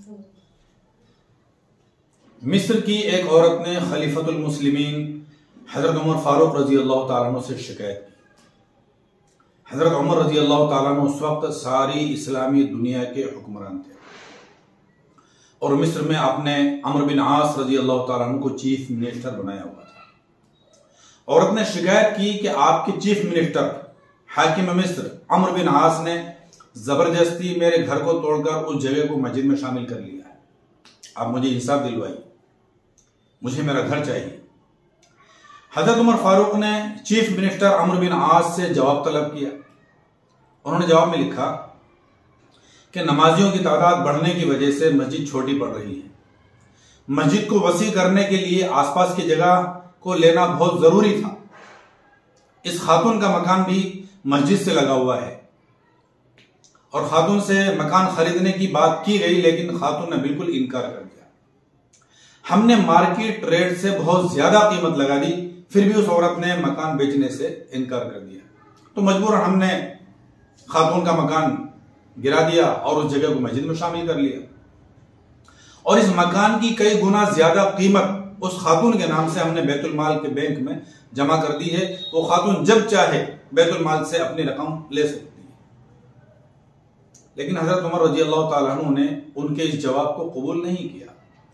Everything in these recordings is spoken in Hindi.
मिस्र की एक औरत ने खलीफतुल मुस्लिमीन हजरत उमर फारूक रजी अल्लाह तआला अन्हु से शिकायत की। हजरत उमर रजी अल्लाह तआला अन्हु उस वक्त सारी इस्लामी दुनिया के हुक्मरान थे और मिस्र में आपने अमर बिन आस रजी अल्लाह तआला अन्हु को चीफ मिनिस्टर बनाया हुआ था। औरत ने शिकायत की कि आपके चीफ मिनिस्टर हाकिम मिस्र अमर बिन आस ने जबरदस्ती मेरे घर को तोड़कर उस जगह को मस्जिद में शामिल कर लिया है। आप मुझे इंसाफ दिलवाइए, मुझे मेरा घर चाहिए। हजरत उमर फारूक ने चीफ मिनिस्टर अमर बिन आस से जवाब तलब किया। उन्होंने जवाब में लिखा कि नमाजियों की तादाद बढ़ने की वजह से मस्जिद छोटी पड़ रही है। मस्जिद को वसी करने के लिए आसपास की जगह को लेना बहुत जरूरी था। इस खातून का मकान भी मस्जिद से लगा हुआ है और खातून से मकान खरीदने की बात की गई, लेकिन खातून ने बिल्कुल इनकार कर दिया। हमने मार्केट रेट से बहुत ज्यादा कीमत लगा दी, फिर भी उस औरत ने मकान बेचने से इनकार कर दिया। तो मजबूरन हमने खातून का मकान गिरा दिया और उस जगह को मस्जिद में शामिल कर लिया और इस मकान की कई गुना ज्यादा कीमत उस खातून के नाम से हमने बैतुल माल के बैंक में जमा कर दी है। वो खातून जब चाहे बैतुल माल से अपनी रकम ले सकती है। लेकिन हजरत उमर रजी अल्लाह तआला अन्हु ने उनके इस जवाब को कबूल नहीं किया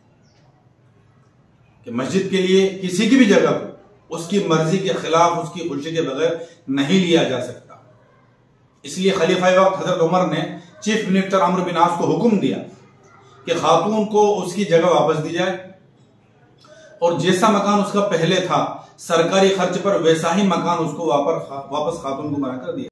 कि मस्जिद के लिए किसी की भी जगह को उसकी मर्जी के खिलाफ, उसकी खुशी के बगैर नहीं लिया जा सकता। इसलिए खलीफा वक्त हजरत उमर ने चीफ मिनिस्टर अमर बिन आस को हुक्म दिया कि खातून को उसकी जगह वापस दी जाए और जैसा मकान उसका पहले था सरकारी खर्च पर, वैसा ही मकान उसको वापस खातून को बना कर दिया।